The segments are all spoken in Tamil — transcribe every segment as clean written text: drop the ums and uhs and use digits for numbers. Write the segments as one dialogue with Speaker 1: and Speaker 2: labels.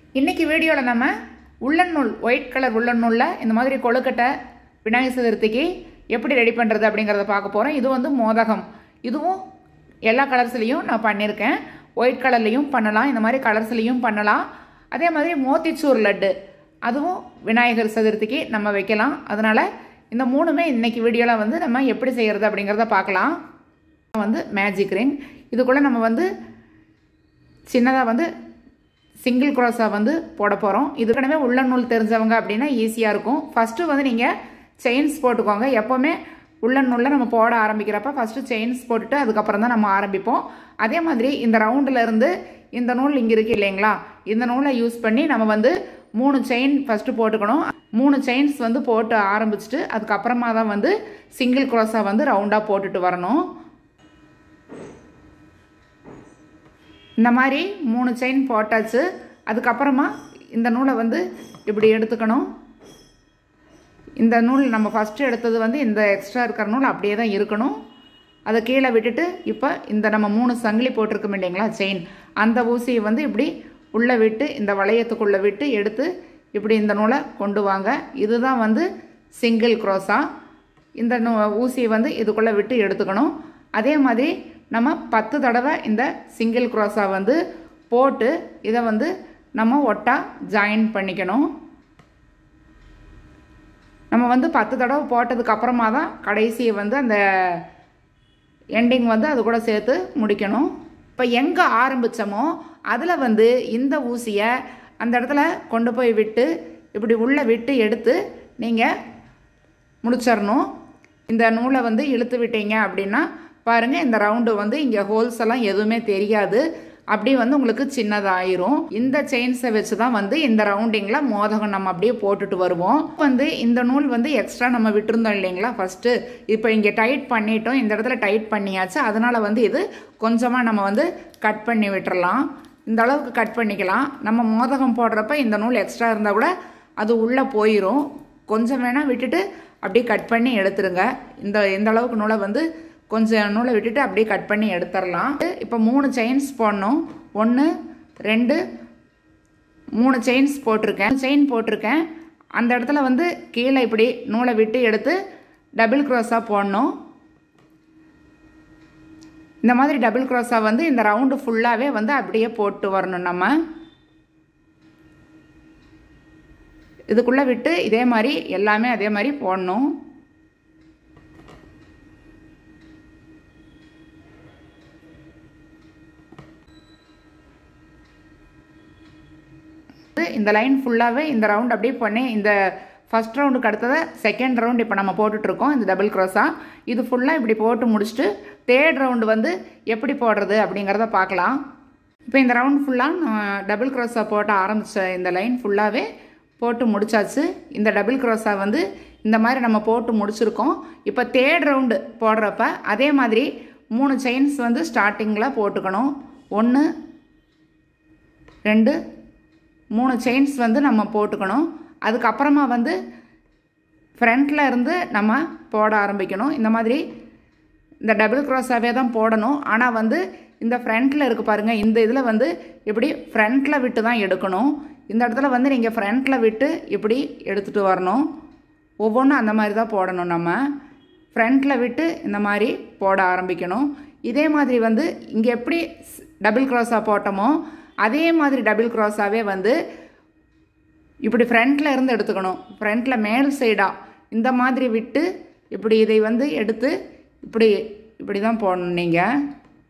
Speaker 1: இன்னைக்கு வீடியோவில் நம்ம உள்ளன் நூல் ஒயிட் கலர் உள்ளன் நூலில் இந்த மாதிரி கொழுக்கட்டை விநாயகர் சதுர்த்திக்கு எப்படி ரெடி பண்ணுறது அப்படிங்கிறத பார்க்க போகிறோம். இது வந்து மோதகம். இதுவும் எல்லா கலர்ஸ்லேயும் நான் பண்ணியிருக்கேன். ஒயிட் கலர்லேயும் பண்ணலாம், இந்த மாதிரி கலர்ஸ்லேயும் பண்ணலாம். அதே மாதிரி மோத்திச்சூர் லட்டு அதுவும் விநாயகர் சதுர்த்திக்கு நம்ம வைக்கலாம். அதனால் இந்த மூணுமே இன்றைக்கி வீடியோவில் வந்து நம்ம எப்படி செய்கிறது அப்படிங்கிறத பார்க்கலாம். வந்து மேஜிக் ரிங், இதுக்குள்ளே நம்ம வந்து சின்னதாக வந்து சிங்கிள் க்ரோஸாக வந்து போட போகிறோம். இதுக்கனவே உள்ளன் நூல் தெரிஞ்சவங்க அப்படின்னா ஈஸியாக இருக்கும். ஃபஸ்ட்டு வந்து நீங்கள் செயின்ஸ் போட்டுக்கோங்க. எப்போவுமே உள்ளன் நூலில் நம்ம போட ஆரம்பிக்கிறப்ப ஃபஸ்ட்டு செயின்ஸ் போட்டுட்டு அதுக்கப்புறம் தான் நம்ம ஆரம்பிப்போம். அதே மாதிரி இந்த ரவுண்டில் இருந்து இந்த நூல் இங்கே இருக்குது இல்லைங்களா, இந்த நூலை யூஸ் பண்ணி நம்ம வந்து 3 செயின் ஃபஸ்ட்டு போட்டுக்கணும். 3 செயின்ஸ் வந்து போட்டு ஆரம்பிச்சுட்டு அதுக்கப்புறமா தான் வந்து சிங்கிள் க்ரோஸாக வந்து ரவுண்டாக போட்டுட்டு வரணும். இந்த மாதிரி 3 செயின் போட்டாச்சு. அதுக்கப்புறமா இந்த நூலை வந்து இப்படி எடுத்துக்கணும். இந்த நூல் நம்ம ஃபஸ்ட்டு எடுத்தது வந்து இந்த எக்ஸ்ட்ரா இருக்கிற நூல் அப்படியே தான் இருக்கணும். அதை கீழே விட்டுட்டு இப்போ இந்த நம்ம 3 சங்கிலி போட்டிருக்கோம் இல்லைங்களா செயின், அந்த ஊசியை வந்து இப்படி உள்ளே விட்டு இந்த வளையத்துக்குள்ளே விட்டு எடுத்து இப்படி இந்த நூலை கொண்டு வாங்க. இதுதான் வந்து சிங்கிள் க்ரோஸா. இந்த ஊசியை வந்து இதுக்குள்ளே விட்டு எடுத்துக்கணும். அதே மாதிரி நம்ம 10 தடவை இந்த சிங்கிள் க்ரோஸா வந்து போட்டு இதை வந்து நம்ம ஒட்டா ஜாயின் பண்ணிக்கணும். நம்ம வந்து 10 தடவை போட்டதுக்கு அப்புறமா தான் கடைசியை வந்து அந்த எண்டிங் வந்து அது கூட சேர்த்து முடிக்கணும். இப்போ எங்கே ஆரம்பித்தோமோ அதில் வந்து இந்த ஊசியை அந்த இடத்துல கொண்டு போய் விட்டு இப்படி உள்ளே விட்டு எடுத்து நீங்கள் முடிச்சிடணும். இந்த நூலை வந்து இழுத்து விட்டீங்க அப்படின்னா பாருங்கள், இந்த ரவுண்டு வந்து இங்கே ஹோல்ஸ் எல்லாம் எதுவுமே தெரியாது. அப்படி வந்து உங்களுக்கு சின்னதாயிரும். இந்த செயின்ஸை வச்சு தான் வந்து இந்த ரவுண்டிங்கில் மோதகம் நம்ம அப்படியே போட்டுட்டு வருவோம். வந்து இந்த நூல் வந்து எக்ஸ்ட்ரா நம்ம விட்டுருந்தோம் இல்லைங்களா ஃபஸ்ட்டு, இப்போ இங்கே டைட் பண்ணிட்டோம், இந்த இடத்துல டைட் பண்ணியாச்சு. அதனால் வந்து இது கொஞ்சமாக நம்ம வந்து கட் பண்ணி விட்டுறலாம். இந்த அளவுக்கு கட் பண்ணிக்கலாம். நம்ம மோதகம் போடுறப்ப இந்த நூல் எக்ஸ்ட்ரா இருந்தால் கூட அது உள்ளே போயிடும். கொஞ்சம் வேணால் விட்டுட்டு அப்படியே கட் பண்ணி எடுத்துருங்க. இந்த அளவுக்கு நூலை வந்து கொஞ்சம் நூலை விட்டுட்டு அப்படியே கட் பண்ணி எடுத்துடலாம். இப்போ 3 செயின்ஸ் போடணும். 1 2 3 செயின்ஸ் போட்டிருக்கேன். செயின் போட்டிருக்கேன். அந்த இடத்துல வந்து கீழே இப்படி நூலை விட்டு எடுத்து டபுள் க்ரோஸாக போடணும். இந்த மாதிரி டபுள் க்ரோஸாக வந்து இந்த ரவுண்டு ஃபுல்லாகவே வந்து அப்படியே போட்டு வரணும். நம்ம இதுக்குள்ளே விட்டு இதே மாதிரி எல்லாமே அதே மாதிரி போடணும். இந்த லைன் ஃபுல்லாகவே இந்த ரவுண்ட் அப்படியே பண்ணி இந்த ஃபஸ்ட் ரவுண்டுக்கு அடுத்தது செகண்ட் ரவுண்ட் இப்போ நம்ம போட்டுட்ருக்கோம். இந்த டபுள் க்ரோஸாக இது ஃபுல்லாக இப்படி போட்டு முடிச்சுட்டு தேர்ட் ரவுண்டு வந்து எப்படி போடுறது அப்படிங்கிறத பார்க்கலாம். இப்போ இந்த ரவுண்ட் ஃபுல்லாக டபுள் க்ரோஸாக போட்ட ஆரம்பித்த இந்த லைன் ஃபுல்லாகவே போட்டு முடிச்சாச்சு. இந்த டபுள் க்ரோஸா வந்து இந்த மாதிரி நம்ம போட்டு முடிச்சிருக்கோம். இப்போ தேர்ட் ரவுண்டு போடுறப்ப அதே மாதிரி 3 செயின்ஸ் வந்து ஸ்டார்டிங்கில் போட்டுக்கணும். 1 2 3 செயின்ஸ் வந்து நம்ம போட்டுக்கணும். அதுக்கப்புறமா வந்து ஃப்ரண்ட்டில் இருந்து நம்ம போட ஆரம்பிக்கணும். இந்த மாதிரி இந்த டபுள் க்ரோஸாகவே தான் போடணும். ஆனால் வந்து இந்த ஃப்ரண்ட்டில் இருக்குது பாருங்கள், இந்த இதில் வந்து இப்படி ஃப்ரண்ட்டில் விட்டு தான் எடுக்கணும். இந்த இடத்துல வந்து நீங்கள் ஃப்ரண்ட்டில் விட்டு இப்படி எடுத்துகிட்டு வரணும். ஒவ்வொன்றும் அந்த மாதிரி தான் போடணும். நம்ம ஃப்ரண்ட்டில் விட்டு இந்த மாதிரி போட ஆரம்பிக்கணும். இதே மாதிரி வந்து இங்கே எப்படி டபுள் க்ரோஸாக போட்டோமோ அதே மாதிரி டபுள் க்ராஸாகவே வந்து இப்படி ஃப்ரண்ட்டில் இருந்து எடுத்துக்கணும். ஃப்ரண்ட்டில் மேல் சைடாக இந்த மாதிரி விட்டு இப்படி இதை வந்து எடுத்து இப்படி தான் போடணும். நீங்கள்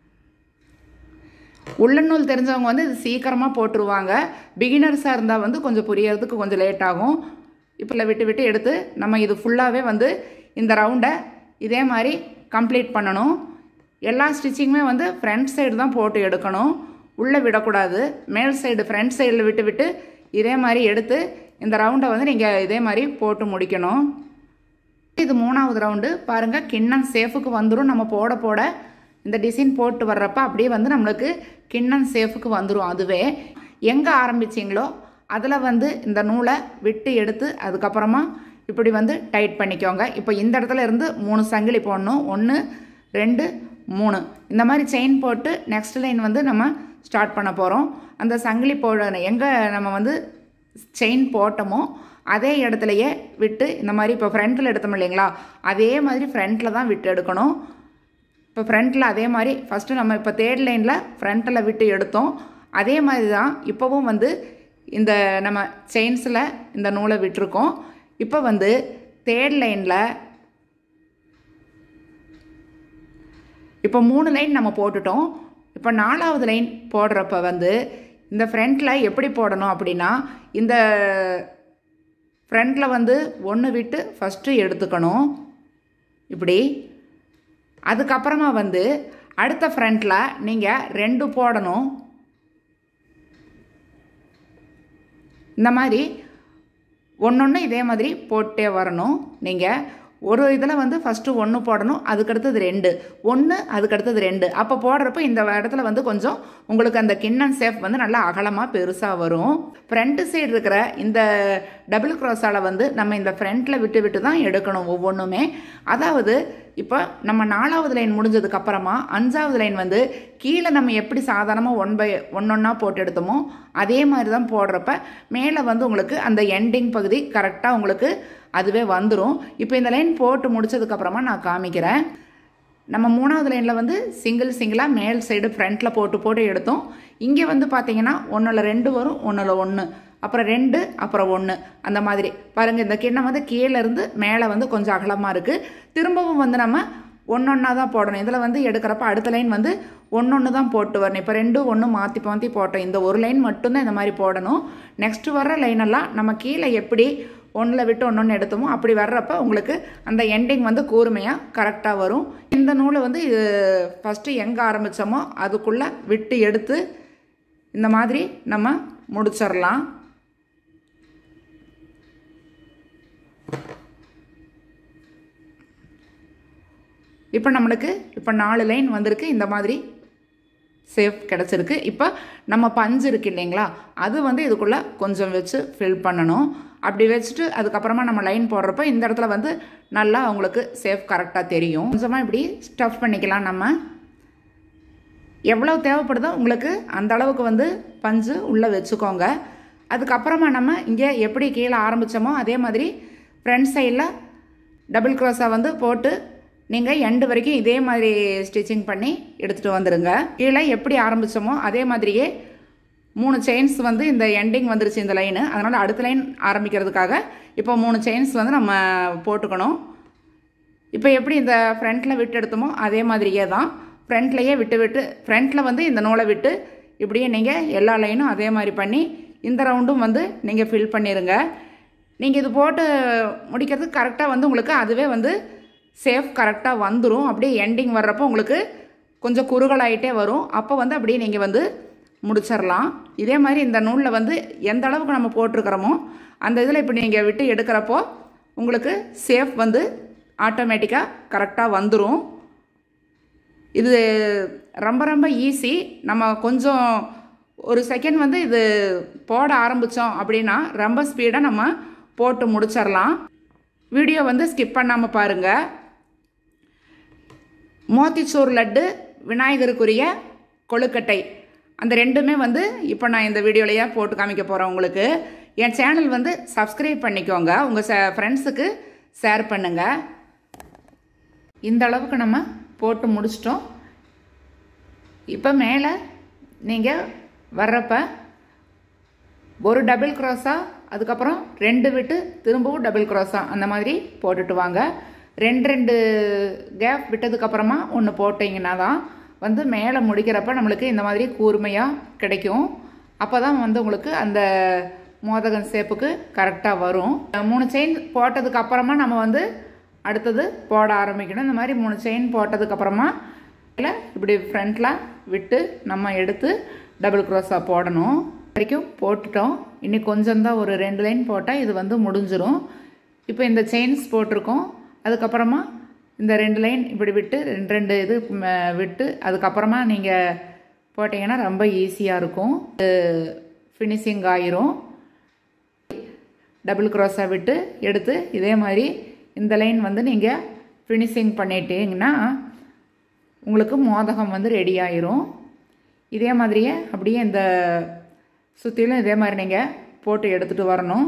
Speaker 1: உள்ளன் நூல் தெரிஞ்சவங்க வந்து இது சீக்கிரமாக போட்டுருவாங்க. பிகினர்ஸாக இருந்தால் வந்து கொஞ்சம் புரியறதுக்கு கொஞ்சம் லேட் ஆகும். இப்போ விட்டு எடுத்து நம்ம இது ஃபுல்லாகவே வந்து இந்த ரவுண்டை இதே மாதிரி கம்ப்ளீட் பண்ணணும். எல்லா ஸ்டிச்சிங்குமே வந்து ஃப்ரண்ட் சைடு தான் போட்டு எடுக்கணும், உள்ளே விடக்கூடாது. மேல் சைடு ஃப்ரண்ட் சைடில் விட்டு இதே மாதிரி எடுத்து இந்த ரவுண்டை வந்து நீங்கள் இதே மாதிரி போட்டு முடிக்கணும். இது 3வது ரவுண்டு. பாருங்கள், கிண்ணம் சேஃபுக்கு வந்துடும். நம்ம போட இந்த டிசைன் போட்டு வர்றப்ப அப்படியே வந்து நம்மளுக்கு கிண்ணம் சேஃபுக்கு வந்துடும். அதுவே எங்கே ஆரம்பிச்சிங்களோ அதில் வந்து இந்த நூலை விட்டு எடுத்து அதுக்கப்புறமா இப்படி வந்து டைட் பண்ணிக்கோங்க. இப்போ இந்த இடத்துல இருந்து 3 சங்கிலி போடணும். 1 2 3 இந்த மாதிரி செயின் போட்டு நெக்ஸ்ட் லைன் வந்து நம்ம ஸ்டார்ட் பண்ண போகிறோம். அந்த சங்கிலி எங்கே நம்ம வந்து செயின் போட்டோமோ அதே இடத்துலையே விட்டு இந்த மாதிரி இப்போ ஃப்ரண்ட்டில் எடுத்தோம் இல்லைங்களா, அதே மாதிரி ஃப்ரண்ட்டில் தான் விட்டு எடுக்கணும். இப்போ ஃப்ரண்ட்டில் அதே மாதிரி ஃபஸ்ட்டு நம்ம இப்போ தேர்ட் லைனில் ஃப்ரண்ட்டில் விட்டு எடுத்தோம். அதே மாதிரி தான் இப்போவும் வந்து இந்த நம்ம செயின்ஸில் இந்த நூலை விட்டுருக்கோம். இப்போ வந்து தேர்ட் லைனில் இப்போ 3 லைன் நம்ம போட்டுட்டோம். இப்போ 4வது லைன் போடுறப்ப வந்து இந்த ஃப்ரண்ட்டில் எப்படி போடணும் அப்படின்னா, இந்த ஃப்ரண்ட்டில் வந்து 1 விட்டு ஃபஸ்ட்டு எடுத்துக்கணும் இப்படி. அதுக்கப்புறமா வந்து அடுத்த ஃப்ரண்ட்டில் நீங்கள் 2 போடணும். இந்த மாதிரி ஒன்று இதே மாதிரி போட்டே வரணும். நீங்கள் ஒரு இதில் வந்து ஃபஸ்ட்டு 1 போடணும், அதுக்கடுத்தது 2, 1 அதுக்கடுத்தது 2. அப்போ போடுறப்ப இந்த இடத்துல வந்து கொஞ்சம் உங்களுக்கு அந்த கிண்ணன் ஷேப் வந்து நல்லா அகலமாக பெருசாக வரும். ஃப்ரண்ட்டு சைடு இருக்கிற இந்த டபுள் க்ராஸால் வந்து நம்ம இந்த ஃப்ரண்ட்டில் விட்டு விட்டு தான் எடுக்கணும் ஒவ்வொன்றுமே. அதாவது இப்போ நம்ம 4வது லைன் முடிஞ்சதுக்கப்புறமா 5வது லைன் வந்து கீழே நம்ம எப்படி சாதாரணமாக 1 by 1 போட்டு எடுத்தோமோ அதே மாதிரி தான் போடுறப்ப மேலே வந்து உங்களுக்கு அந்த எண்டிங் பகுதி கரெக்டாக உங்களுக்கு அதுவே வந்துடும். இப்போ இந்த லைன் போட்டு முடிச்சதுக்கப்புறமா நான் காமிக்கிறேன். நம்ம 3வது லைனில் வந்து சிங்கிளாக மேல் சைடு ஃப்ரண்ட்டில் போட்டு எடுத்தோம். இங்கே வந்து பார்த்தீங்கன்னா 1ல் 2 வரும், 1ல் 1, அப்புறம் 2, அப்புறம் 1, அந்த மாதிரி பாருங்கள். இந்த கிண்ணம் வந்து கீழேருந்து மேலே வந்து கொஞ்சம் அகலமாக இருக்குது. திரும்பவும் வந்து நம்ம 1 தான் போடணும். இதில் வந்து எடுக்கிறப்ப அடுத்த லைன் வந்து 1 தான் போட்டு வரணும். இப்போ 2, 1 மாற்றி போட்டோம். இந்த ஒரு லைன் மட்டும்தான் இந்த மாதிரி போடணும். நெக்ஸ்ட்டு வர்ற லைனெல்லாம் நம்ம கீழே எப்படி 1ல் விட்டு 1 எடுத்தோமோ அப்படி வர்றப்ப உங்களுக்கு அந்த எண்டிங் வந்து கூர்மையாக கரெக்டாக வரும். இந்த நூலை வந்து இது ஃபஸ்ட்டு எங்கே ஆரம்பித்தோமோ அதுக்குள்ளே விட்டு எடுத்து இந்த மாதிரி நம்ம முடிச்சிடலாம். இப்போ நம்மளுக்கு இப்போ 4 லைன் வந்திருக்கு. இந்த மாதிரி சேஃப் கிடச்சிருக்கு. இப்போ நம்ம பஞ்சு இருக்குது இல்லைங்களா, அது வந்து இதுக்குள்ளே கொஞ்சம் வச்சு ஃபில் பண்ணணும். அப்படி வச்சுட்டு அதுக்கப்புறமா நம்ம லைன் போடுறப்போ இந்த இடத்துல வந்து நல்லா உங்களுக்கு சேஃப் கரெக்டாக தெரியும். கொஞ்சமாக இப்படி ஸ்டஃப் பண்ணிக்கலாம். நம்ம எவ்வளோ தேவைப்படுதோ உங்களுக்கு அந்த அளவுக்கு வந்து பஞ்சு உள்ளே வச்சுக்கோங்க. அதுக்கப்புறமா நம்ம இங்கே எப்படி கீழே ஆரம்பித்தோமோ அதே மாதிரி ஃப்ரண்ட் சைடில் டபுள் க்ராஸாக வந்து போட்டு நீங்கள் எண்டு வரைக்கும் இதே மாதிரி ஸ்டிச்சிங் பண்ணி எடுத்துகிட்டு வந்துடுங்க. கீழே எப்படி ஆரம்பித்தோமோ அதே மாதிரியே 3 செயின்ஸ் வந்து இந்த எண்டிங் வந்துருச்சு இந்த லைனு. அதனால் அடுத்த லைன் ஆரம்பிக்கிறதுக்காக இப்போ 3 செயின்ஸ் வந்து நம்ம போட்டுக்கணும். இப்போ எப்படி இந்த ஃப்ரண்ட்டில் விட்டு எடுத்தோமோ அதே மாதிரியே தான் ஃப்ரண்ட்லேயே விட்டு ஃப்ரண்ட்டில் வந்து இந்த நூலை விட்டு இப்படியே நீங்கள் எல்லா லைனும் அதே மாதிரி பண்ணி இந்த ரவுண்டும் வந்து நீங்கள் ஃபில் பண்ணிடுங்க. நீங்கள் இது போட்டு முடிக்கிறதுக்கு கரெக்டாக வந்து உங்களுக்கு அதுவே வந்து சேஃப் கரெக்டாக வந்துடும். அப்படியே எண்டிங் வர்றப்போ உங்களுக்கு கொஞ்சம் குறுகலாயிட்டே வரும். அப்போ வந்து அப்படியே நீங்கள் வந்து முடிச்சிடலாம். இதே மாதிரி இந்த நூலில் வந்து எந்த அளவுக்கு நம்ம போட்டிருக்கிறோமோ அந்த இதில் இப்போ நீங்கள் விட்டு எடுக்கிறப்போ உங்களுக்கு சேஃப் வந்து ஆட்டோமேட்டிக்காக கரெக்டாக வந்துடும். இது ரொம்ப ரொம்ப ஈஸி. நம்ம கொஞ்சம் ஒரு செகண்ட் வந்து இது போட ஆரம்பித்தோம் அப்படின்னா ரொம்ப ஸ்பீடாக நம்ம போட்டு முடிச்சிடலாம். வீடியோ வந்து ஸ்கிப் பண்ணாமல் பாருங்கள். மோத்திச்சூர் லட்டு, விநாயகருக்குரிய கொழுக்கட்டை, அந்த ரெண்டுமே வந்து இப்போ நான் இந்த வீடியோலையே போட்டு காமிக்க போகிறேன் உங்களுக்கு. என் சேனல் வந்து சப்ஸ்கிரைப் பண்ணிக்கோங்க, உங்கள் ஃப்ரெண்ட்ஸுக்கு ஷேர் பண்ணுங்கள். இந்த அளவுக்கு நம்ம போட்டு முடிச்சிட்டோம். இப்போ மேலே நீங்கள் வர்றப்ப ஒரு டபுள் க்ராஸாக, அதுக்கப்புறம் 2 விட்டு திரும்பவும் டபுள் க்ராஸாக அந்த மாதிரி போட்டுட்டு வாங்க. 2 கேப் விட்டதுக்கப்புறமா 1 போட்டிங்கன்னா தான் வந்து மேலே முடிக்கிறப்ப நம்மளுக்கு இந்த மாதிரி கூர்மையாக கிடைக்கும். அப்போ தான் வந்து உங்களுக்கு அந்த மோதகம் ஷேப்புக்கு கரெக்டாக வரும். 3 செயின் போட்டதுக்கப்புறமா நம்ம வந்து அடுத்தது போட ஆரம்பிக்கணும். இந்த மாதிரி 3 செயின் போட்டதுக்கப்புறமா இல்லை இப்படி ஃப்ரண்ட்டில் விட்டு நம்ம எடுத்து டபுள் க்ராஸாக போடணும். வரைக்கும் போட்டுட்டோம். இன்னைக்கு கொஞ்சம் தான், ஒரு 2 லைன் போட்டால் இது வந்து முடிஞ்சிடும். இப்போ இந்த செயின்ஸ் போட்டிருக்கோம். அதுக்கப்புறமா இந்த 2 லைன் இப்படி விட்டு 2 இது விட்டு அதுக்கப்புறமா நீங்கள் போட்டிங்கன்னா ரொம்ப ஈஸியாக இருக்கும். ஃபினிஷிங் ஆயிரும். டபுள் க்ராஸாக விட்டு எடுத்து இதே மாதிரி இந்த லைன் வந்து நீங்கள் ஃபினிஷிங் பண்ணிட்டீங்கன்னா உங்களுக்கு மோதகம் வந்து ரெடி ஆயிரும். இதே மாதிரியே அப்படியே இந்த சுற்றிலும் இதே மாதிரி நீங்கள் போட்டு எடுத்துகிட்டு வரணும்.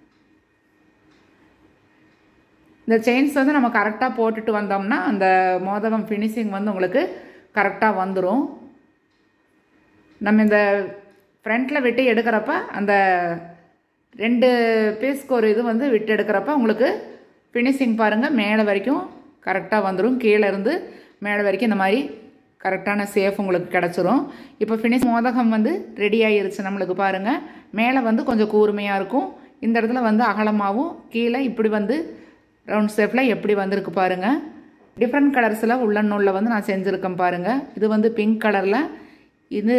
Speaker 1: இந்த செயின்ஸ் வந்து நம்ம கரெக்டாக போட்டுட்டு வந்தோம்னா அந்த மோதகம் ஃபினிஷிங் வந்து உங்களுக்கு கரெக்டாக வந்துடும். நம்ம இந்த ஃப்ரண்ட்டில் விட்டு எடுக்கிறப்ப அந்த 2 பீஸ்க்கு ஒரு இது வந்து விட்டு எடுக்கிறப்ப உங்களுக்கு ஃபினிஷிங் பாருங்கள் மேலே வரைக்கும் கரெக்டாக வந்துடும். கீழே இருந்து மேலே வரைக்கும் இந்த மாதிரி கரெக்டான சேஃப் உங்களுக்கு கிடச்சிரும். இப்போ ஃபினிஷ் மோதகம் வந்து ரெடி ஆகிருச்சு நம்மளுக்கு பாருங்கள். மேலே வந்து கொஞ்சம் கூர்மையாக இருக்கும், இந்த இடத்துல வந்து அகலமாகவும், கீழே இப்படி வந்து ரவுண்ட் ஷேப்பில் எப்படி வந்திருக்கு பாருங்கள். டிஃப்ரெண்ட் கலர்ஸில் உள்ளன் நூலில் வந்து நான் செஞ்சுருக்கேன் பாருங்கள். இது வந்து பிங்க் கலரில், இது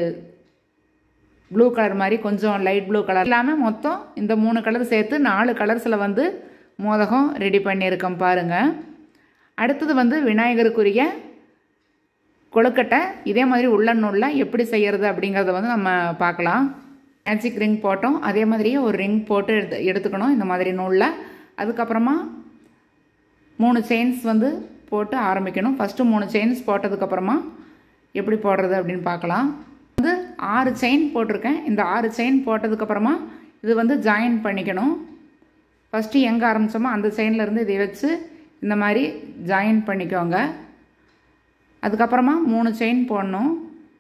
Speaker 1: ப்ளூ கலர் மாதிரி கொஞ்சம் லைட் ப்ளூ கலர் இல்லாமல் மொத்தம் இந்த 3 கலர் சேர்த்து 4 கலர்ஸில் வந்து மோதகம் ரெடி பண்ணியிருக்கேன் பாருங்கள். அடுத்தது வந்து விநாயகருக்குரிய கொழுக்கட்டை இதே மாதிரி உள்ளன் நூலில் எப்படி செய்கிறது அப்படிங்கிறத வந்து நம்ம பார்க்கலாம். மேஜிக் ரிங் போட்டோம், அதே மாதிரியே ஒரு ரிங் போட்டு எடுத்துக்கணும் இந்த மாதிரி நூலில். அதுக்கப்புறமா 3 செயின்ஸ் வந்து போட்டு ஆரம்பிக்கணும். ஃபஸ்ட்டு 3 செயின்ஸ் போட்டதுக்கப்புறமா எப்படி போடுறது அப்படின்னு பார்க்கலாம். வந்து 6 செயின் போட்டிருக்கேன். இந்த 6 செயின் போட்டதுக்கப்புறமா இது வந்து ஜாயின் பண்ணிக்கணும். ஃபஸ்ட்டு எங்கே ஆரம்பித்தோமோ அந்த செயின்லேருந்து இதை வச்சு இந்த மாதிரி ஜாயின் பண்ணிக்கோங்க. அதுக்கப்புறமா 3 செயின் போடணும்.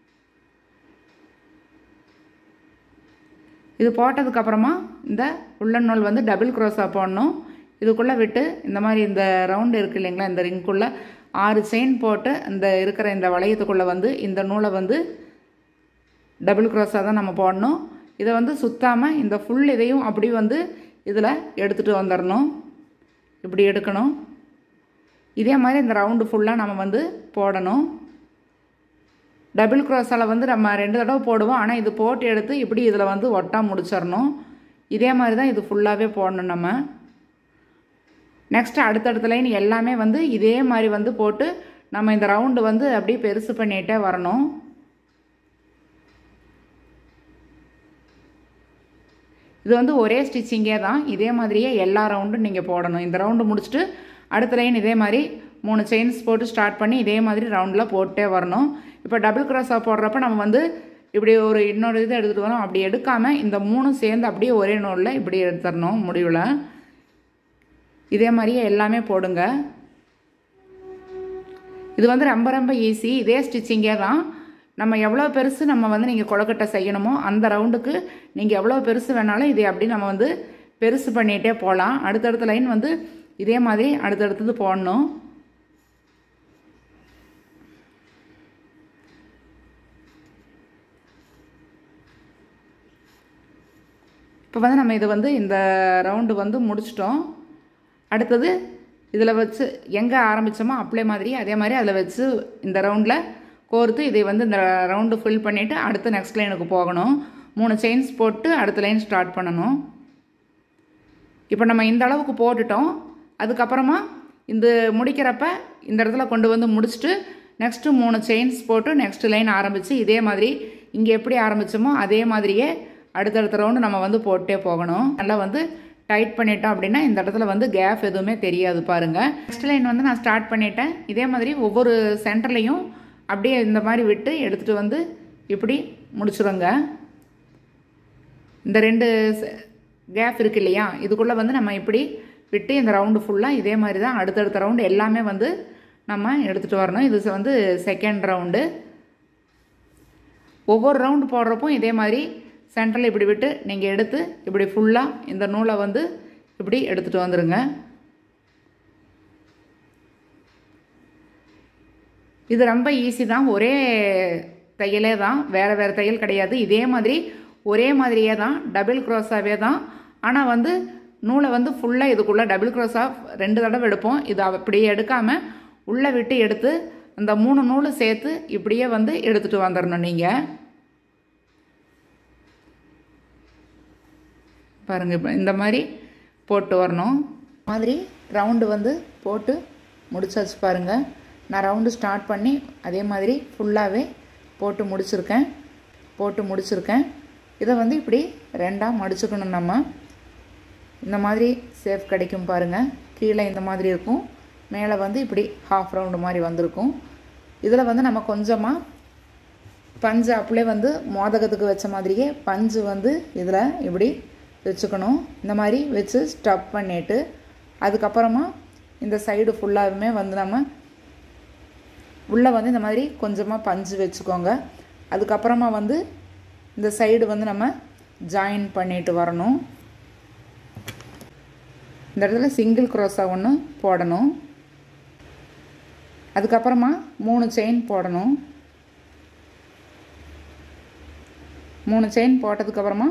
Speaker 1: இது போட்டதுக்கப்புறமா இந்த உள்ளன் நூல் வந்து டபுள் க்ரோஸாக போடணும். இதுக்குள்ளே விட்டு இந்த மாதிரி இந்த ரவுண்டு இருக்குது இல்லைங்களா, இந்த ரிங்குள்ளே 6 செயின் போட்டு இந்த இருக்கிற இந்த வளையத்துக்குள்ளே வந்து இந்த நூலை வந்து டபுள் க்ரோஸாக தான் நம்ம போடணும். இதை வந்து சுற்றாமல் இந்த ஃபுல் இதையும் அப்படி வந்து இதில் எடுத்துகிட்டு வந்துடணும். இப்படி எடுக்கணும். இதே மாதிரி இந்த ரவுண்டு ஃபுல்லாக நம்ம வந்து போடணும். டபுள் க்ரோஸால் வந்து நம்ம 2 தடவை போடுவோம், ஆனால் இது போட்டு எடுத்து இப்படி இதில் வந்து ஒட்டாக முடிச்சிடணும். இதே மாதிரி தான் இது ஃபுல்லாகவே போடணும் நம்ம. நெக்ஸ்ட்டு அடுத்தடுத்த லைன் எல்லாமே வந்து இதே மாதிரி வந்து போட்டு நம்ம இந்த ரவுண்டு வந்து அப்படியே பெருசு பண்ணிகிட்டே வரணும். இது வந்து ஒரே ஸ்டிச்சிங்கே தான், இதே மாதிரியே எல்லா ரவுண்டும் நீங்கள் போடணும். இந்த ரவுண்டு முடிச்சுட்டு அடுத்த லைன் இதே மாதிரி 3 செயின்ஸ் போட்டு ஸ்டார்ட் பண்ணி இதே மாதிரி ரவுண்டில் போட்டே வரணும். இப்போ டபுள் க்ராஸாக போடுறப்ப நம்ம வந்து இப்படி ஒரு இன்னொரு இது எடுத்துகிட்டு வரோம். அப்படி எடுக்காமல் இந்த 3 சேர்ந்து அப்படியே ஒரே நூலில் இப்படி எடுத்துடணும் முடிவில். இதே மாதிரியே எல்லாமே போடுங்க. இது வந்து ரொம்ப ரொம்ப ஈஸி, இதே ஸ்டிச்சிங்கே தான். நம்ம எவ்வளோ பெருசு நம்ம வந்து நீங்கள் கொழுக்கட்டை செய்யணுமோ அந்த ரவுண்டுக்கு நீங்கள் எவ்வளோ பெருசு வேணாலும் இதை அப்படி நம்ம வந்து பெருசு பண்ணிகிட்டே போகலாம். அடுத்தடுத்த லைன் வந்து இதே மாதிரி அடுத்தடுத்தது போடணும். இப்போ வந்து நம்ம இதை வந்து இந்த ரவுண்டு வந்து முடிச்சிட்டோம். அடுத்தது இதில் வச்சு எங்கே ஆரம்பித்தோமோ அப்ளை மாதிரி அதே மாதிரி அதில் வச்சு இந்த ரவுண்டில் கோர்த்து இதை வந்து இந்த ரவுண்டு ஃபில் பண்ணிவிட்டு அடுத்த நெக்ஸ்ட் லைனுக்கு போகணும். 3 செயின்ஸ் போட்டு அடுத்த லைன் ஸ்டார்ட் பண்ணணும். இப்போ நம்ம இந்த அளவுக்கு போட்டுட்டோம். அதுக்கப்புறமா இந்த முடிக்கிறப்ப இந்த இடத்துல கொண்டு வந்து முடிச்சுட்டு நெக்ஸ்ட்டு 3 செயின்ஸ் போட்டு நெக்ஸ்ட் லைன் ஆரம்பித்து இதே மாதிரி இங்கே எப்படி ஆரம்பித்தோமோ அதே மாதிரியே அடுத்தடுத்த ரவுண்டு நம்ம வந்து போட்டே போகணும். நல்லா வந்து டைட் பண்ணிட்டோம் அப்படின்னா இந்த இடத்துல வந்து கேப் எதுவுமே தெரியாது பாருங்கள். நெக்ஸ்ட் லைன் வந்து நான் ஸ்டார்ட் பண்ணிட்டேன். இதே மாதிரி ஒவ்வொரு சென்டர்லையும் அப்படியே இந்த மாதிரி விட்டு எடுத்துகிட்டு வந்து இப்படி முடிச்சுருங்க. இந்த 2 கேப் இருக்குது இல்லையா, இதுக்குள்ளே வந்து நம்ம இப்படி விட்டு இந்த ரவுண்டு ஃபுல்லாக இதே மாதிரி தான் அடுத்தடுத்த ரவுண்டு எல்லாமே வந்து நம்ம எடுத்துகிட்டு வரணும். இது வந்து செகண்ட் ரவுண்டு. ஒவ்வொரு ரவுண்டு போடுறப்போ இதே மாதிரி சென்டரில் இப்படி விட்டு நீங்கள் எடுத்து இப்படி ஃபுல்லாக இந்த நூலை வந்து இப்படி எடுத்துகிட்டு வந்துடுங்க. இது ரொம்ப ஈஸி தான், ஒரே தையலே தான், வேறு வேறு தையல் கிடையாது. இதே மாதிரி ஒரே மாதிரியே தான், டபுள் க்ரோஸாகவே தான். ஆனால் வந்து நூலை வந்து ஃபுல்லாக இதுக்குள்ளே டபுள் க்ரோஸாக 2 தடவை எடுப்போம். இது அப்படியே எடுக்காமல் உள்ளே விட்டு எடுத்து அந்த 3 நூல் சேர்த்து இப்படியே வந்து எடுத்துகிட்டு வந்துடணும். நீங்கள் பாருங்கள், இப்போ இந்த மாதிரி போட்டு வரணும். மாதிரி ரவுண்டு வந்து போட்டு முடிச்சாச்சு பாருங்கள். நான் ரவுண்டு ஸ்டார்ட் பண்ணி அதே மாதிரி ஃபுல்லாகவே போட்டு முடிச்சிருக்கேன். இதை வந்து இப்படி 2ஆக மடிச்சுக்கணும். நம்ம இந்த மாதிரி சேஃப் கிடைக்கும் பாருங்கள். கீழே இந்த மாதிரி இருக்கும், மேலே வந்து இப்படி ஹாஃப் ரவுண்டு மாதிரி வந்திருக்கும். இதில் வந்து நம்ம கொஞ்சமாக பஞ்சு அப்படியே வந்து மோதகத்துக்கு வச்ச மாதிரியே பஞ்சு வந்து இதில் இப்படி வச்சுக்கணும். இந்த மாதிரி வச்சு ஸ்டப் பண்ணிவிட்டு அதுக்கப்புறமா இந்த சைடு ஃபுல்லாகவுமே வந்து நம்ம உள்ளே வந்து இந்த மாதிரி கொஞ்சமாக பஞ்சு வச்சுக்கோங்க. அதுக்கப்புறமா வந்து இந்த சைடு வந்து நம்ம ஜாயின் பண்ணிட்டு வரணும். இந்த இடத்துல சிங்கிள் க்ரோஸா ஒன்று போடணும். அதுக்கப்புறமா 3 செயின் போடணும். 3 செயின் போட்டதுக்கப்புறமா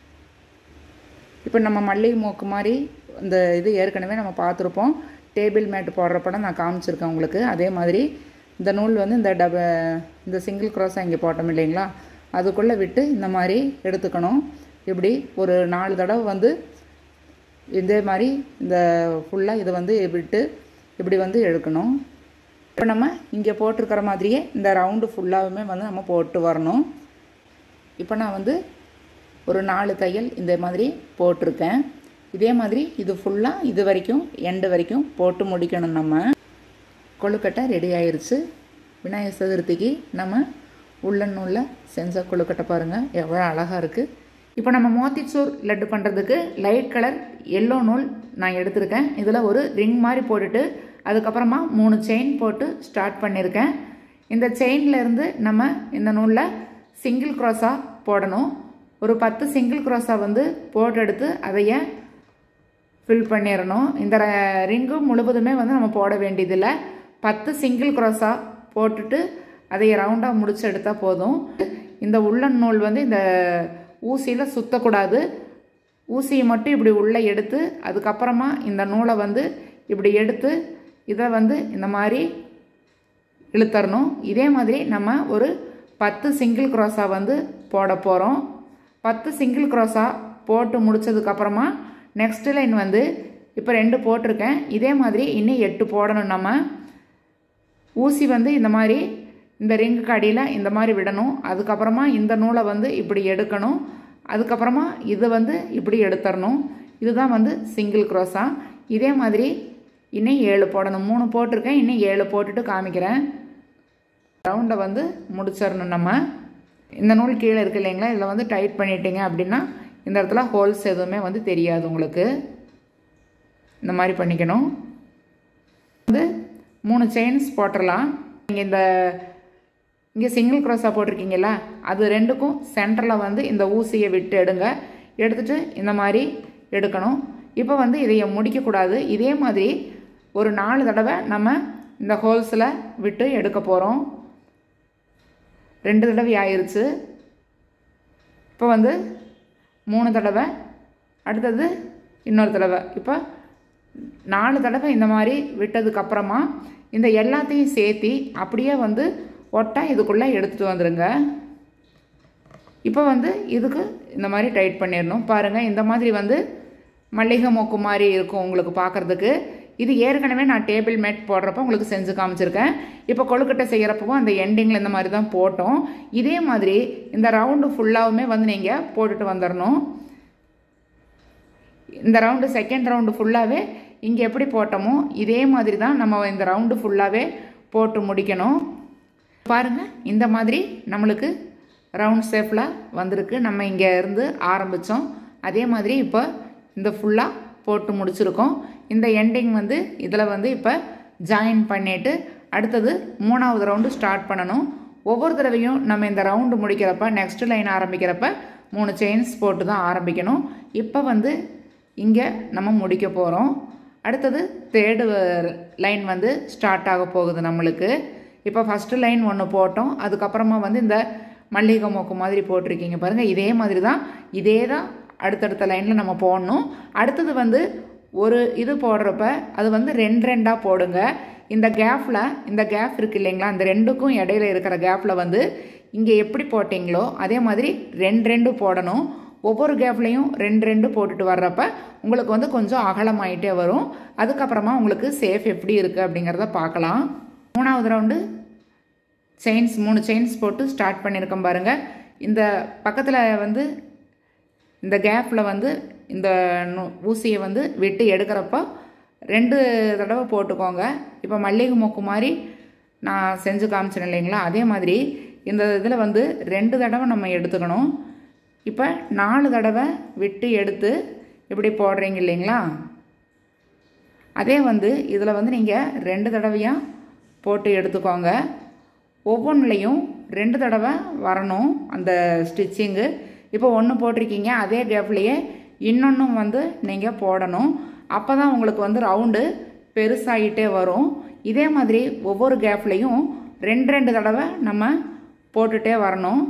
Speaker 1: இப்போ நம்ம மல்லிகை மூக்கு மாதிரி இந்த இது ஏற்கனவே நம்ம பார்த்துருப்போம். டேபிள் மேட் போடுற படம் நான் காமிச்சிருக்கேன் உங்களுக்கு. அதே மாதிரி இந்த நூல் வந்து இந்த சிங்கிள் க்ராஸாக இங்கே போட்டோம் இல்லைங்களா, அதுக்குள்ளே விட்டு இந்த மாதிரி எடுத்துக்கணும். இப்படி ஒரு 4 தடவை வந்து இதே மாதிரி இந்த ஃபுல்லாக இதை வந்து விட்டு இப்படி வந்து எடுக்கணும். இப்போ நம்ம இங்கே போட்டிருக்கிற மாதிரியே இந்த ரவுண்டு ஃபுல்லாகவுமே வந்து நம்ம போட்டு வரணும். இப்போ நான் வந்து ஒரு 4 தையல் இந்த மாதிரி போட்டிருக்கேன். இதே மாதிரி இது ஃபுல்லாக இது வரைக்கும் எண்டு வரைக்கும் போட்டு முடிக்கணும். நம்ம கொழுக்கட்டை ரெடி ஆயிடுச்சு. விநாயகர் சதுர்த்திக்கு நம்ம உள்ளன் நூலில் செஞ்ச கொழுக்கட்டை பாருங்கள் எவ்வளோ அழகாக இருக்குது. இப்போ நம்ம மோத்திச்சூர் லட்டு பண்ணுறதுக்கு லைட் கலர் எல்லோ நூல் நான் எடுத்திருக்கேன். இதில் ஒரு ரிங் மாதிரி போட்டுட்டு அதுக்கப்புறமா 3 செயின் போட்டு ஸ்டார்ட் பண்ணியிருக்கேன். இந்த செயின்லேருந்து நம்ம இந்த நூலில் சிங்கிள் க்ராஸாக போடணும். ஒரு 10 சிங்கிள் க்ராஸாக வந்து போட்டு எடுத்து அதைய ஃபில் பண்ணிடணும். இந்த ரிங்கு முழுவதுமே வந்து நம்ம போட வேண்டியதில்லை. 10 சிங்கிள் க்ராஸாக போட்டுட்டு அதை ரவுண்டாக முடிச்சு எடுத்தால் போதும். இந்த உள்ளன் நூல் வந்து இந்த ஊசியில் சுற்றக்கூடாது. ஊசியை மட்டும் இப்படி உள்ளே எடுத்து அதுக்கப்புறமா இந்த நூலை வந்து இப்படி எடுத்து இதை வந்து இந்த மாதிரி இழுத்தரணும். இதே மாதிரி நம்ம ஒரு 10 சிங்கிள் க்ராஸாக வந்து போட போகிறோம். 10 சிங்கிள் க்ராஸாக போட்டு முடித்ததுக்கப்புறமா நெக்ஸ்ட் லைன் வந்து இப்போ 2 போட்டிருக்கேன். இதே மாதிரி இன்னும் 8 போடணும். நம்ம ஊசி வந்து இந்த மாதிரி இந்த ரிங்குக்கு அடியில் இந்த மாதிரி விடணும். அதுக்கப்புறமா இந்த நூலை வந்து இப்படி எடுக்கணும். அதுக்கப்புறமா இது வந்து இப்படி எடுத்துடணும். இதுதான் வந்து சிங்கிள் க்ராஸா. இதே மாதிரி இன்னும் 7 போடணும். 3 போட்டிருக்கேன், இன்னும் 7 போட்டுட்டு காமிக்கிறேன். ரவுண்டை வந்து முடிச்சிடணும். நம்ம இந்த நூல் கீழே இருக்கு இல்லைங்களா, இதில் வந்து டைட் பண்ணிட்டீங்க அப்படின்னா இந்த இடத்துல ஹோல்ஸ் எதுவுமே வந்து தெரியாது உங்களுக்கு. இந்த மாதிரி பண்ணிக்கணும். வந்து 3 செயின்ஸ் போட்டுடலாம். நீங்கள் இங்கே சிங்கிள் க்ராஸாக போட்டிருக்கீங்களா, அது 2க்கும் சென்டரில் வந்து இந்த ஊசியை விட்டு எடுங்க. எடுத்துகிட்டு இந்த மாதிரி எடுக்கணும். இப்போ வந்து இதையை முடிக்கக்கூடாது. இதே மாதிரி ஒரு 4 தடவை நம்ம இந்த ஹோல்ஸில் விட்டு எடுக்க போகிறோம். 2 தடவை ஆயிடுச்சு. இப்போ வந்து 3 தடவை, அடுத்தது இன்னொரு தடவை. இப்போ 4 தடவை இந்த மாதிரி விட்டதுக்கப்புறமா இந்த எல்லாத்தையும் சேர்த்தி அப்படியே வந்து ஒட்டா இதுக்குள்ளே எடுத்துகிட்டு வந்துடுங்க. இப்போ வந்து இதுக்கு இந்த மாதிரி டைட் பண்ணிடணும். பாருங்கள், இந்த மாதிரி வந்து மல்லிகை மூக்கு மாதிரி இருக்கும் உங்களுக்கு பார்க்குறதுக்கு. இது ஏற்கனவே நான் டேபிள் மேட் போடுறப்போ உங்களுக்கு செஞ்சு காமிச்சிருக்கேன். இப்போ கொழுக்கட்டை செய்கிறப்பவும் அந்த எண்டிங்கில் இந்த மாதிரி தான் போட்டோம். இதே மாதிரி இந்த ரவுண்டு ஃபுல்லாகவுமே வந்து நீங்கள் போட்டுட்டு வந்துடணும். இந்த ரவுண்டு செகண்ட் ரவுண்டு ஃபுல்லாகவே இங்கே எப்படி போட்டோமோ இதே மாதிரி தான் நம்ம இந்த ரவுண்டு ஃபுல்லாகவே போட்டு முடிக்கணும். பாருங்கள், இந்த மாதிரி நம்மளுக்கு ரவுண்ட் ஷேப்பில் வந்திருக்கு. நம்ம இங்கே இருந்து ஆரம்பித்தோம். அதே மாதிரி இப்போ இந்த ஃபுல்லாக போட்டு முடிச்சிருக்கோம். இந்த எண்டிங் வந்து இதில் வந்து இப்போ ஜாயின் பண்ணிவிட்டு அடுத்தது 3வது ரவுண்டு ஸ்டார்ட் பண்ணணும். ஒவ்வொரு தடவையும் நம்ம இந்த ரவுண்டு முடிக்கிறப்ப நெக்ஸ்ட் லைன் ஆரம்பிக்கிறப்ப 3 செயின்ஸ் போட்டு தான் ஆரம்பிக்கணும். இப்போ வந்து இங்கே நம்ம முடிக்க போகிறோம். அடுத்தது 3rd லைன் வந்து ஸ்டார்ட் ஆக போகுது நம்மளுக்கு. இப்போ ஃபஸ்ட்டு லைன் 1 போட்டோம். அதுக்கப்புறமா வந்து இந்த மல்லிகை மூக்கு மாதிரி போட்டிருக்கீங்க பாருங்கள். இதே மாதிரி தான், இதே தான் அடுத்தடுத்த லைனில் நம்ம போடணும். அடுத்தது வந்து ஒரு இது போடுறப்ப அது வந்து 2 போடுங்க. இந்த கேப்பில், இந்த கேப் இருக்குது இல்லைங்களா, அந்த 2க்கும் இடையில இருக்கிற கேப்பில் வந்து இங்கே எப்படி போட்டிங்களோ அதே மாதிரி 2 போடணும். ஒவ்வொரு கேப்லையும் 2 போட்டுட்டு வர்றப்ப உங்களுக்கு வந்து கொஞ்சம் அகலமாயிட்டே வரும். அதுக்கப்புறமா உங்களுக்கு சேஃப் எப்படி இருக்குது அப்படிங்கிறத பார்க்கலாம். 3வது ரவுண்டு செயின்ஸ் 3 செயின்ஸ் போட்டு ஸ்டார்ட் பண்ணியிருக்கோம் பாருங்கள். இந்த பக்கத்தில் வந்து இந்த கேப்பில் வந்து இந்த ஊசியை வந்து விட்டு எடுக்கிறப்போ 2 தடவை போட்டுக்கோங்க. இப்போ மல்லிகை மூக்கு மாதிரி நான் செஞ்சு காமிச்சேன் இல்லைங்களா, அதே மாதிரி இந்த இதில் வந்து 2 தடவை நம்ம எடுத்துக்கணும். இப்போ 4 தடவை விட்டு எடுத்து இப்படி போடுறீங்க இல்லைங்களா, அதே வந்து இதில் வந்து நீங்கள் 2 தடவையாக போட்டு எடுத்துக்கோங்க. ஒவ்வொன்றுலையும் 2 தடவை வரணும் அந்த ஸ்டிச்சிங்கு. இப்போ ஒன்று போட்டிருக்கீங்க, அதே கேப்லேயே இன்னொன்றும் வந்து நீங்கள் போடணும். அப்போ தான் உங்களுக்கு வந்து ரவுண்டு பெருசாகிட்டே வரும். இதே மாதிரி ஒவ்வொரு கேப்லேயும் 2 தடவை நம்ம போட்டுகிட்டே வரணும்.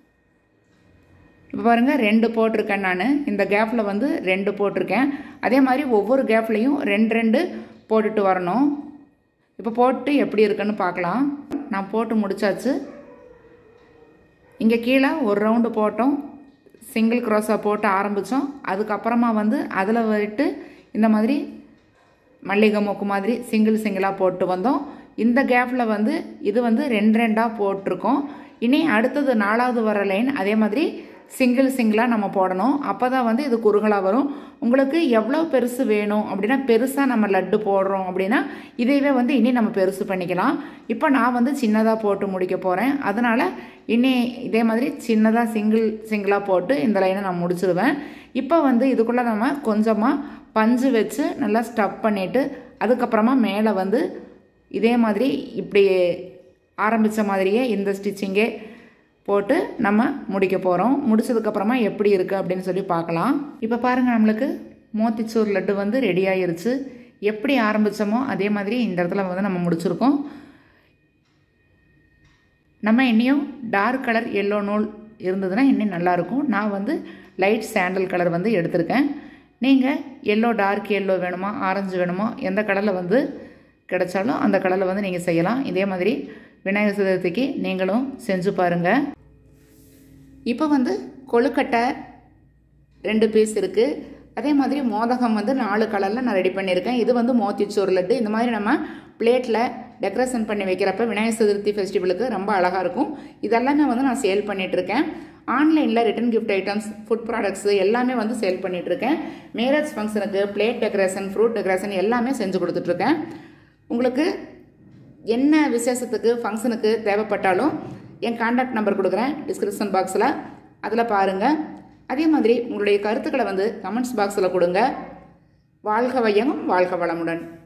Speaker 1: இப்போ பாருங்கள் 2 போட்டிருக்கேன் நான். இந்த கேப்பில் வந்து 2 போட்டிருக்கேன். அதே மாதிரி ஒவ்வொரு கேப்லேயும் 2 போட்டுட்டு வரணும். இப்போ போட்டு எப்படி இருக்குன்னு பார்க்கலாம். நான் போட்டு முடிச்சாச்சு. இங்கே கீழே ஒரு ரவுண்டு போட்டோம், சிங்கிள் க்ரோஸாக போட்டு ஆரம்பித்தோம். அதுக்கப்புறமா வந்து அதில் விட்டு இந்த மாதிரி மல்லிகை மொக்கு மாதிரி சிங்கிளாக போட்டு வந்தோம். இந்த கேப்பில் வந்து இது வந்து 2 போட்டிருக்கோம். இனி அடுத்தது 4வது வர லைன் அதே மாதிரி சிங்கிளாக நம்ம போடணும். அப்போ தான் வந்து இது குறுகலாக வரும். உங்களுக்கு எவ்வளோ பெருசு வேணும் அப்படின்னா, பெருசாக நம்ம லட்டு போடுறோம் அப்படின்னா இதையவே வந்து இனி நம்ம பெருசு பண்ணிக்கலாம். இப்போ நான் வந்து சின்னதாக போட்டு முடிக்க போகிறேன். அதனால் இனி இதே மாதிரி சின்னதாக சிங்கிளாக போட்டு இந்த லைனை நான் முடிச்சிடுவேன். இப்போ வந்து இதுக்குள்ளே நம்ம கொஞ்சமாக பஞ்சு வச்சு நல்லா ஸ்டப் பண்ணிவிட்டு அதுக்கப்புறமா மேலே வந்து இதே மாதிரி இப்படி ஆரம்பித்த மாதிரியே இந்த ஸ்டிச்சிங்கே போட்டு நம்ம முடிக்க போகிறோம். முடிச்சதுக்கப்புறமா எப்படி இருக்குது அப்படின்னு சொல்லி பார்க்கலாம். இப்போ பாருங்கள், நம்மளுக்கு மோத்திச்சூர் லட்டு வந்து ரெடி ஆயிருச்சு. எப்படி ஆரம்பித்தோமோ அதே மாதிரி இந்த இடத்துல வந்து நம்ம முடிச்சிருக்கோம். நம்ம இன்னும் டார்க் கலர் எல்லோ நூல் இருந்ததுன்னா இன்னும் நல்லாயிருக்கும். நான் வந்து லைட் சாண்டல் கலர் வந்து எடுத்திருக்கேன். நீங்கள் எல்லோ, டார்க் எல்லோ வேணுமா, ஆரஞ்சு வேணுமா, எந்த கலரில் வந்து கிடைச்சாலும் அந்த கலரில் வந்து நீங்கள் செய்யலாம். இதே மாதிரி விநாயகர் சதுர்த்திக்கு நீங்களும் செஞ்சு பாருங்கள். இப்போ வந்து கொழுக்கட்டை 2 பீஸ் இருக்குது. அதே மாதிரி மோதகம் வந்து 4 கலரில் நான் ரெடி பண்ணியிருக்கேன். இது வந்து மோத்திச்சூர் லட்டு. இந்த மாதிரி நம்ம பிளேட்டில் டெக்கரேஷன் பண்ணி வைக்கிறப்ப விநாயகர் சதுர்த்தி ஃபெஸ்டிவலுக்கு ரொம்ப அழகாக இருக்கும். இதெல்லாமே வந்து நான் சேல் பண்ணிகிட்ருக்கேன். ஆன்லைனில் return gift items, food products எல்லாமே வந்து சேல் பண்ணிகிட்ருக்கேன். மேரேஜ் ஃபங்க்ஷனுக்கு பிளேட் டெக்கரேஷன், ஃப்ரூட் டெக்கரேஷன் எல்லாமே செஞ்சு கொடுத்துட்ருக்கேன். உங்களுக்கு என்ன விசேஷத்துக்கு ஃபங்க்ஷனுக்கு தேவைப்பட்டாலும் என் கான்டாக்ட் நம்பர் கொடுக்குறேன் டிஸ்கிரிப்ஷன் பாக்ஸில், அதில் பாருங்கள். அதே மாதிரி உங்களுடைய கருத்துக்களை வந்து கமெண்ட்ஸ் பாக்ஸில் கொடுங்க. வாழ்க வையகம், வாழ்க வளமுடன்.